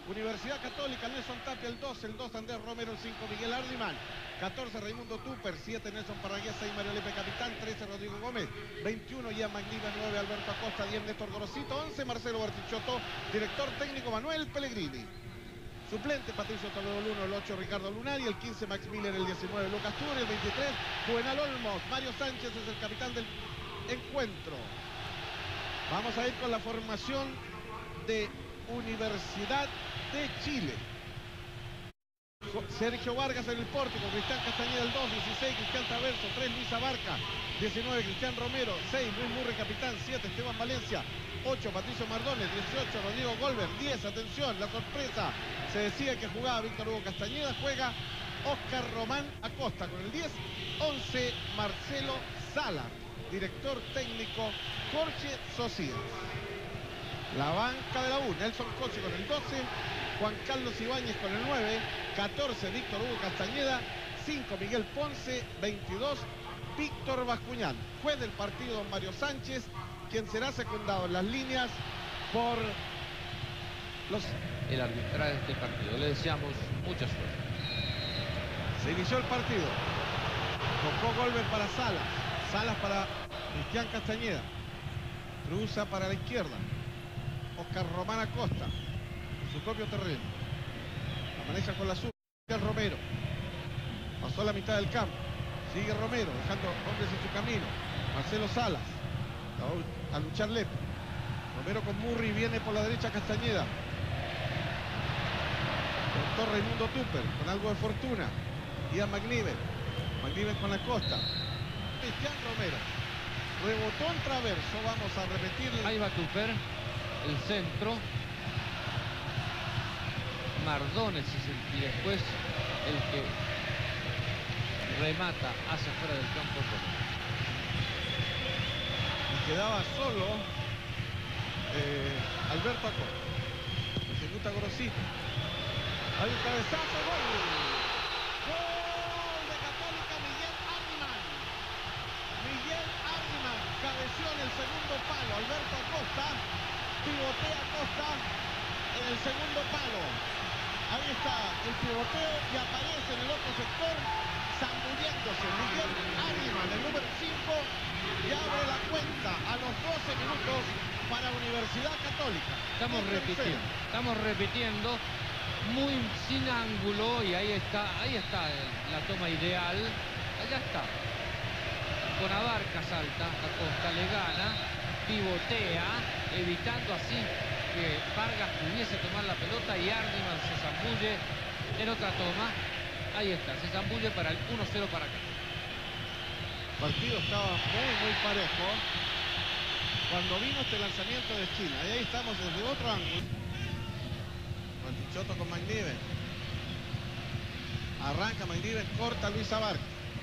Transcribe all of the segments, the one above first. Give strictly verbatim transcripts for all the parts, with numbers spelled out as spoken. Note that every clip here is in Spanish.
Universidad Católica, Nelson Tapia el dos, el dos Andrés Romero, el cinco Miguel Ardiman, catorce Raimundo Tupper, siete Nelson Parragués, seis Mario Lepe Capitán, trece Rodrigo Gómez, veintiuno Ian Magniva, nueve Alberto Acosta, diez Néstor Gorosito, once Marcelo Bartichotto, director técnico Manuel Pellegrini. Suplente Patricio Toledo el uno, el ocho Ricardo Lunari, el quince Max Miller, el diecinueve Lucas Turi, el veintitrés Juvenal Olmos. Mario Sánchez es el capitán del encuentro. Vamos a ir con la formación de Universidad de Chile. Sergio Vargas en el pórtico, Cristian Castañeda el dos, dieciséis Cristian Traverso, tres Luis Abarca, diecinueve Cristian Romero, seis Luis Murri capitán, siete Esteban Valencia, ocho Patricio Mardones, dieciocho Rodrigo Golver, diez, atención, la sorpresa, se decía que jugaba Víctor Hugo Castañeda, juega Oscar Román Acosta con el diez, once Marcelo Sala, director técnico Jorge Socias. La banca de la U, Nelson Coche con el doce, Juan Carlos Ibáñez con el nueve, catorce Víctor Hugo Castañeda, cinco Miguel Ponce, veintidós Víctor Bascuñán. Juez del partido don Mario Sánchez, quien será secundado en las líneas por los... el arbitraje de este partido. Le deseamos mucha suerte. Se inició el partido. Tocó Golver para Salas. Salas para Cristian Castañeda. Cruza para la izquierda. Oscar Román Acosta. En su propio terreno. La maneja con la sur. Cristian Romero. Pasó a la mitad del campo. Sigue Romero, dejando hombres en su camino. Marcelo Salas. A luchar Lepe. Romero con Murri, viene por la derecha Castañeda. Doctor Raimundo Tupper, con algo de fortuna. Ian McNiven. McNiven con Acosta. Cristian Romero. Rebotó en traverso, vamos a repetir. Ahí va Tupper, el centro. Mardones es el, y después el que remata hacia afuera del campo. Quedaba solo eh, Alberto Acosta. Ejecuta Gorosito. Hay un cabezazo, gol. Gol de Católica, Miguel Ardiman. Miguel Ardiman cabeció en el segundo palo. Alberto Acosta pivotea Acosta en el segundo palo. Ahí está el pivoteo y aparece en el otro sector zambulléndose Miguel Ardiman, el número cinco. Y abre la cuenta a los doce minutos para Universidad Católica. Estamos repitiendo, estamos repitiendo, muy sin ángulo, y ahí está, ahí está la toma ideal. Allá está. Con Abarca salta, Acosta le gana, pivotea, evitando así que Vargas pudiese tomar la pelota y Ardiman se zambulle en otra toma. Ahí está, se zambulle para el uno cero para acá. El partido estaba muy, muy parejo cuando vino este lanzamiento de China. Y ahí estamos desde otro ángulo. Bartichotto con McNiven. Arranca McNiven, corta Luis Abarca.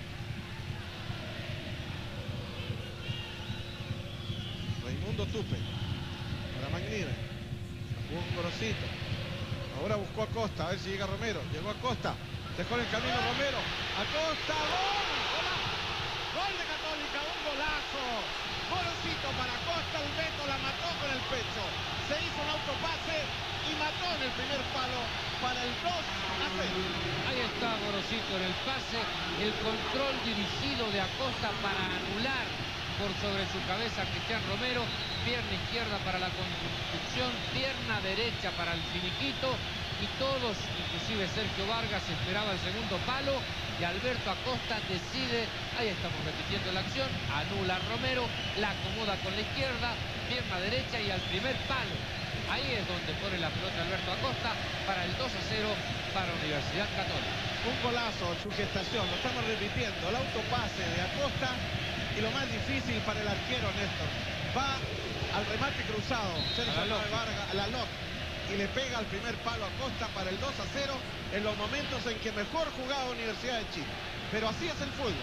Raimundo Tupper para McNiven. Jugó con Gorosito. Ahora buscó a Acosta, a ver si llega Romero. Llegó a Acosta. Dejó en el camino Romero. Acosta, gol. Gol de Católica, un golazo. Gorosito para Acosta, el Beto la mató con el pecho. Se hizo un autopase y mató en el primer palo para el dos a cero. Ahí está Gorosito en el pase, el control dirigido de Acosta para anular por sobre su cabeza a Cristian Romero. Pierna izquierda para la construcción, pierna derecha para el finiquito. Y todos, inclusive Sergio Vargas, esperaba el segundo palo. Y Alberto Acosta decide, ahí estamos repitiendo la acción, anula a Romero, la acomoda con la izquierda, pierna derecha y al primer palo. Ahí es donde pone la pelota Alberto Acosta para el dos a cero para Universidad Católica. Un golazo en su gestación, lo estamos repitiendo, el autopase de Acosta y lo más difícil para el arquero Néstor. Va al remate cruzado, Sergio Vargas, a la L O C. Y le pega al primer palo a Acosta para el dos a cero en los momentos en que mejor jugaba Universidad de Chile. Pero así es el fútbol.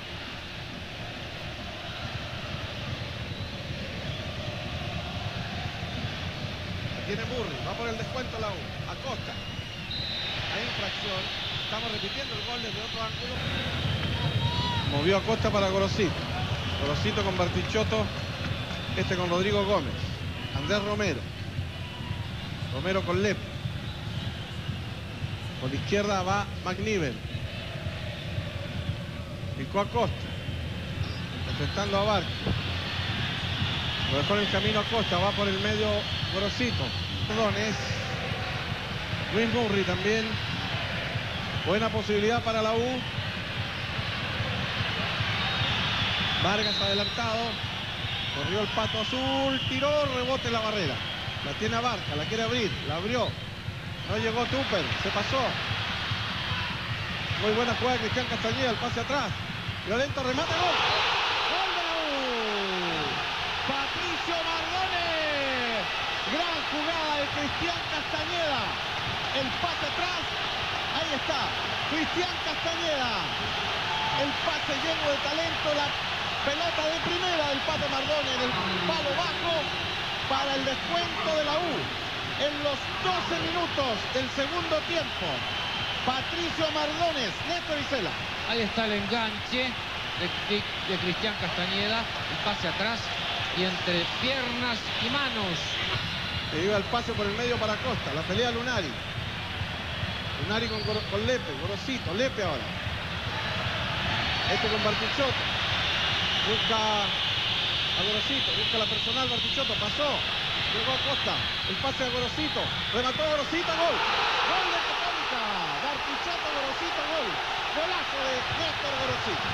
Tiene Murri, va por el descuento la U. Acosta. Hay infracción. Estamos repitiendo el gol desde otro ángulo. Movió Acosta para Gorosito. Gorosito con Bartichotto. Este con Rodrigo Gómez. Andrés Romero. Romero con Lepe. Por la izquierda va McNiven. Picó a Costa. Enfrentando a Barca. Lo dejó en el camino a Costa. Va por el medio Gorosito. Mardones. Luis Murri también. Buena posibilidad para la U. Vargas adelantado. Corrió el Pato Azul. Tiró. Rebote en la barrera. La tiene a Barca. La quiere abrir. La abrió. No llegó Tupper. Se pasó. Muy buena jugada de Cristian Castañeda. El pase atrás. Violento remate. Gol. Gol de la U. Patricio Mardones. Gran jugada de Cristian Castañeda. El pase atrás. Ahí está. Cristian Castañeda. El pase lleno de talento. La pelota de primera del Pato Mardones en el palo bajo para el descuento de la U. En los doce minutos del segundo tiempo. Patricio Mardones, Néstor Isela. Ahí está el enganche de, de, de Cristian Castañeda. El pase atrás y entre piernas y manos. Que iba el pase por el medio para Costa. La pelea Lunari. Lunari con, con Lepe. Gorosito. Lepe ahora. Este con Bartichotto. Busca a Gorosito. Busca la personal. Bartichotto. Pasó. Llegó a Costa. El pase a Gorosito. Remató a Gorosito. Gol. Gol de Católica. Bartichotto, Gorosito. Gol. Golazo de Néstor Gorosito.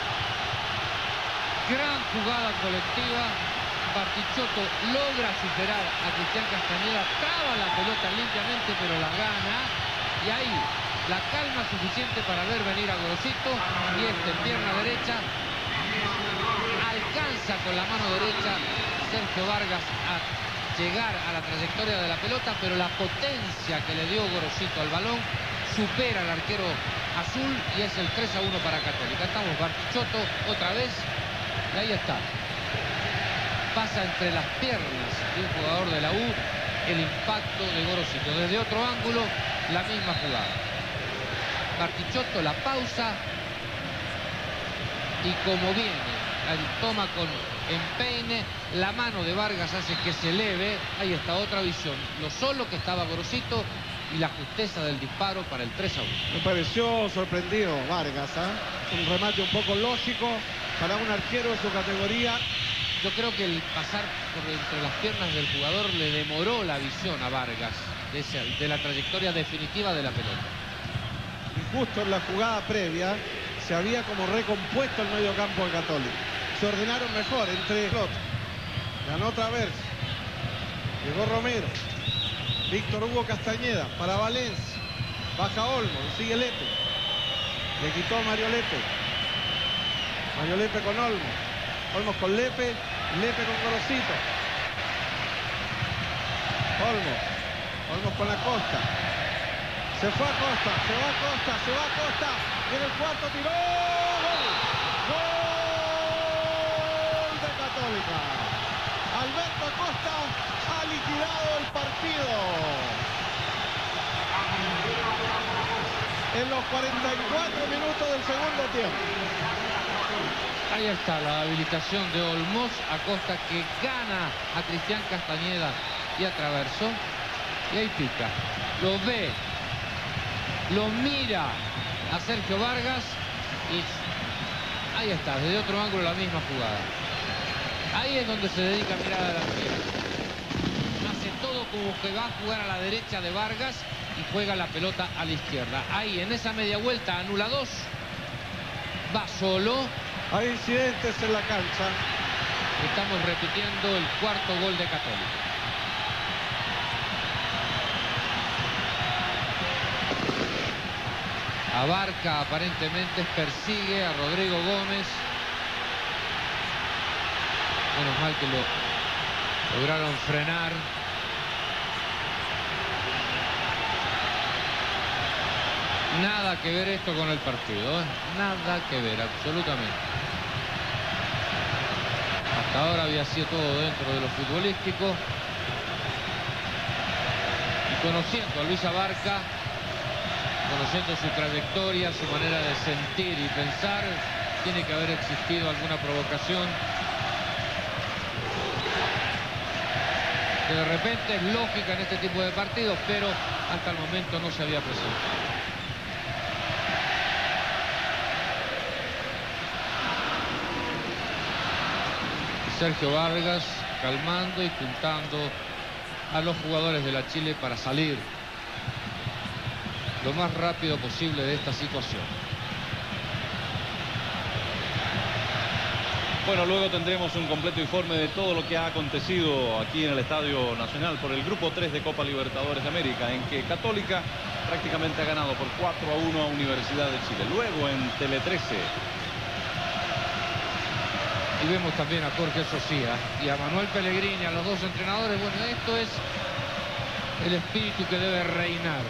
Gran jugada colectiva. Bartichotto logra superar a Cristian Castañeda. Traba la pelota limpiamente, pero la gana. Y ahí la calma suficiente para ver venir a Gorosito. Y este en pierna derecha. Alcanza con la mano derecha Sergio Vargas a llegar a la trayectoria de la pelota, pero la potencia que le dio Gorosito al balón supera al arquero azul y es el tres a uno para Católica. Estamos Bartichotto otra vez y ahí está. Pasa entre las piernas de un jugador de la U el impacto de Gorosito. Desde otro ángulo, la misma jugada. Bartichotto, la pausa y como viene, la toma con empeine, la mano de Vargas hace que se eleve. Ahí está otra visión. Lo solo que estaba Gorosito y la justeza del disparo para el tres a uno. Me pareció sorprendido Vargas, ¿eh? Un remate un poco lógico para un arquero de su categoría. Yo creo que el pasar por entre las piernas del jugador le demoró la visión a Vargas de, ese, de la trayectoria definitiva de la pelota. Y justo en la jugada previa se había como recompuesto el medio campo de Católica. Se ordenaron mejor entre Flot. Ganó Travers. Llegó Romero. Víctor Hugo Castañeda para Valencia. Baja Olmo. Sigue Lepe. Le quitó a Mario Lepe. Mario Lepe con Olmo. Olmo con Lepe. Lepe con Gorosito. Olmo. Olmo con la Costa. Se fue a Costa. Se va a Costa. Se va a Costa. Viene el cuarto. Tiró. ¡Gol! ¡Gol de Católica! Alberto Acosta ha liquidado el partido. En los cuarenta y cuatro minutos del segundo tiempo. Ahí está la habilitación de Olmos. Acosta que gana a Cristian Castañeda y a Traverso. Y ahí pica. Lo ve. Lo mira a Sergio Vargas. Y ahí está. Desde otro ángulo la misma jugada. Ahí es donde se dedica a mirar a la derecha. Hace todo como que va a jugar a la derecha de Vargas y juega la pelota a la izquierda. Ahí en esa media vuelta anula dos. Va solo. Hay incidentes en la cancha. Estamos repitiendo el cuarto gol de Católica. Abarca aparentemente, persigue a Rodrigo Gómez. Menos mal que lo lograron frenar. Nada que ver esto con el partido, ¿eh? Nada que ver, absolutamente. Hasta ahora había sido todo dentro de lo futbolístico. Y conociendo a Luis Abarca, conociendo su trayectoria, su manera de sentir y pensar, tiene que haber existido alguna provocación. Que de repente es lógica en este tipo de partidos, pero hasta el momento no se había presentado. Sergio Vargas calmando y juntando a los jugadores de la Chile para salir lo más rápido posible de esta situación. Bueno, luego tendremos un completo informe de todo lo que ha acontecido aquí en el Estadio Nacional por el Grupo tres de Copa Libertadores de América, en que Católica prácticamente ha ganado por cuatro a uno a Universidad de Chile. Luego en Tele trece. Y vemos también a Jorge Socía y a Manuel Pellegrini, a los dos entrenadores. Bueno, esto es el espíritu que debe reinar.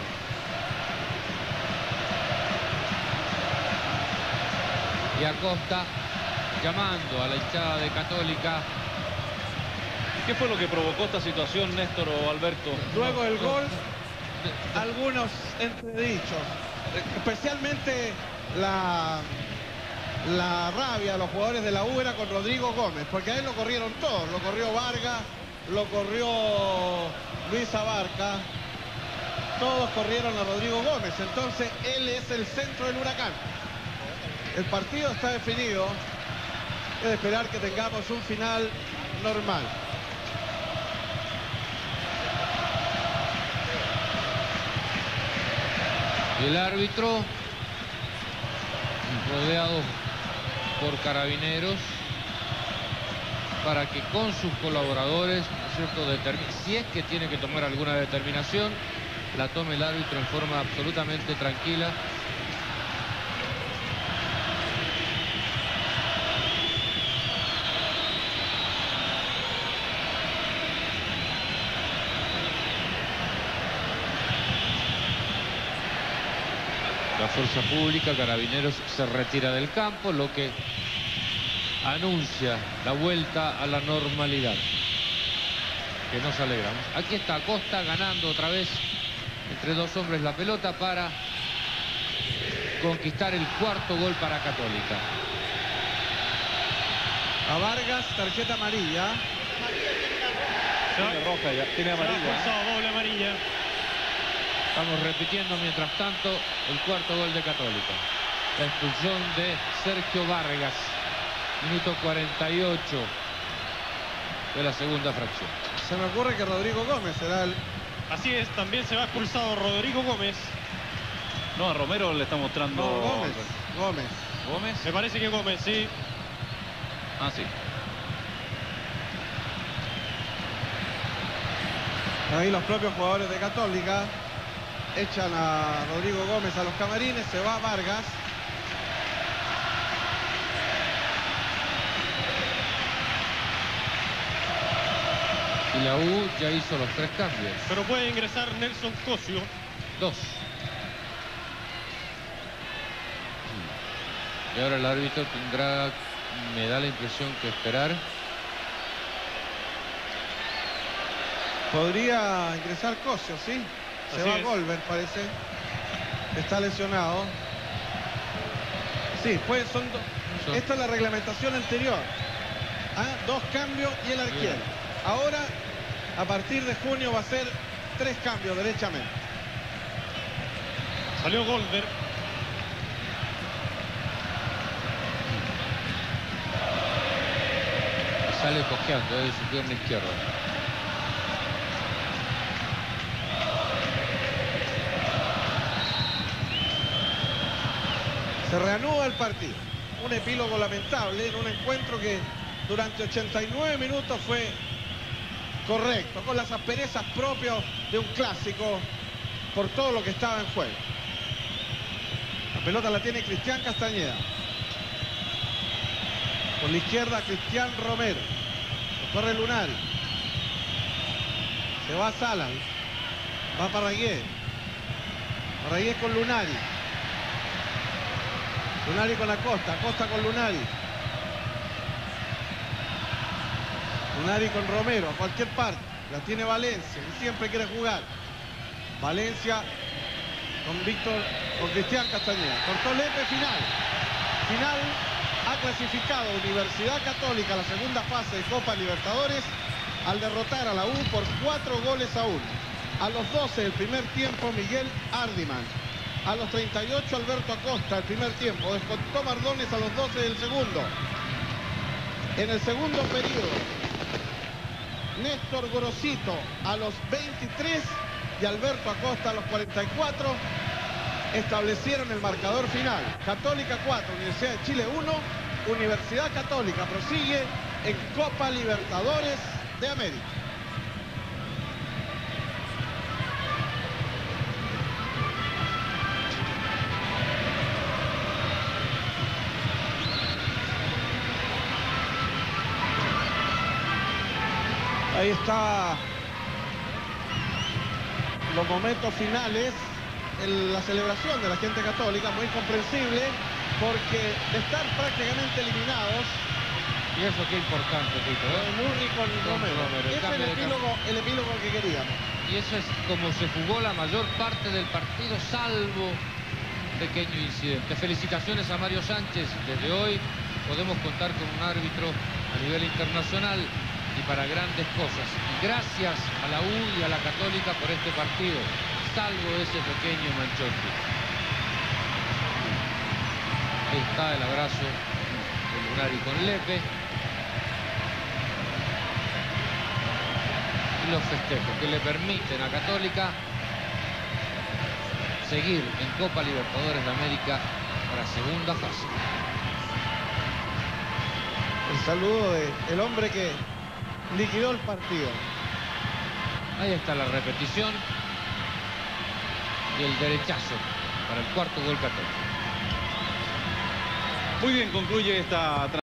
Y Acosta llamando a la hinchada de Católica. ¿Qué fue lo que provocó esta situación, Néstor o Alberto? Luego del gol, algunos entredichos, especialmente la, la rabia de los jugadores de la U era con Rodrigo Gómez, porque a él lo corrieron todos, lo corrió Vargas, lo corrió Luis Abarca, todos corrieron a Rodrigo Gómez, entonces él es el centro del Huracán. El partido está definido, es de esperar que tengamos un final normal. Y el árbitro, rodeado por carabineros, para que con sus colaboradores, ¿no es cierto?, determine, si es que tiene que tomar alguna determinación, la tome el árbitro en forma absolutamente tranquila. La fuerza pública, Carabineros, se retira del campo, lo que anuncia la vuelta a la normalidad, que nos alegramos. Aquí está Acosta ganando otra vez entre dos hombres la pelota para conquistar el cuarto gol para Católica. A Vargas, tarjeta amarilla. Tiene roja ya, tiene amarilla. Doble amarilla. Estamos repitiendo mientras tanto el cuarto gol de Católica. La expulsión de Sergio Vargas. Minuto cuarenta y ocho de la segunda fracción. Se me ocurre que Rodrigo Gómez será el... Así es, también se va expulsado Rodrigo Gómez. No, a Romero le está mostrando... No, Gómez. Gómez. ¿Gómez? Me parece que Gómez, sí. Ah, sí. Ahí los propios jugadores de Católica echan a Rodrigo Gómez a los camarines, se va Vargas. Y la U ya hizo los tres cambios. Pero puede ingresar Nelson Cosio. Dos. Y ahora el árbitro tendrá, me da la impresión, que esperar. Podría ingresar Cosio, ¿sí? Se Así va es. Golver, parece. Está lesionado. Sí, pues son dos. Son- Esta es la reglamentación anterior. ¿Ah? Dos cambios y el arquero. Bien. Ahora, a partir de junio, va a ser tres cambios derechamente. Salió Golver. Sale cojeando de su pierna izquierda. Se reanuda el partido. Un epílogo lamentable en un encuentro que durante ochenta y nueve minutos fue correcto, con las asperezas propias de un clásico por todo lo que estaba en juego. La pelota la tiene Cristian Castañeda. Por la izquierda Cristian Romero. Lo corre Lunari. Se va Salas. Va Parragué. Parragué con Lunari. Lunari con Acosta, Acosta con Lunari. Lunari con Romero, a cualquier parte. La tiene Valencia, que siempre quiere jugar. Valencia con Víctor, con Cristian Castañeda. Cortó Lepe, final. Final, ha clasificado Universidad Católica a la segunda fase de Copa Libertadores al derrotar a la U por cuatro goles a uno. A los doce del primer tiempo, Miguel Ardiman. A los treinta y ocho, Alberto Acosta, el primer tiempo. Descontó Mardones a los doce del segundo. En el segundo periodo, Néstor Gorosito a los veintitrés y Alberto Acosta a los cuarenta y cuatro establecieron el marcador final. Católica cuatro, Universidad de Chile uno. Universidad Católica prosigue en Copa Libertadores de América. Ahí está los momentos finales, el, la celebración de la gente católica, muy comprensible, porque de estar prácticamente eliminados, Y eso qué importante, Tito, ¿eh? Murri con Con Romero. Romero, el Es el cambio de epílogo, el epílogo que queríamos. Y eso es como se jugó la mayor parte del partido, salvo un pequeño incidente. Felicitaciones a Mario Sánchez. Desde hoy podemos contar con un árbitro a nivel internacional y para grandes cosas. Y gracias a la U y a la Católica por este partido, salvo ese pequeño manchote. Ahí está el abrazo de Lunari con Lepe. Y los festejos que le permiten a Católica seguir en Copa Libertadores de América para segunda fase. El saludo de el hombre que liquidó el partido. Ahí está la repetición y el derechazo para el cuarto gol Católica. Muy bien, concluye esta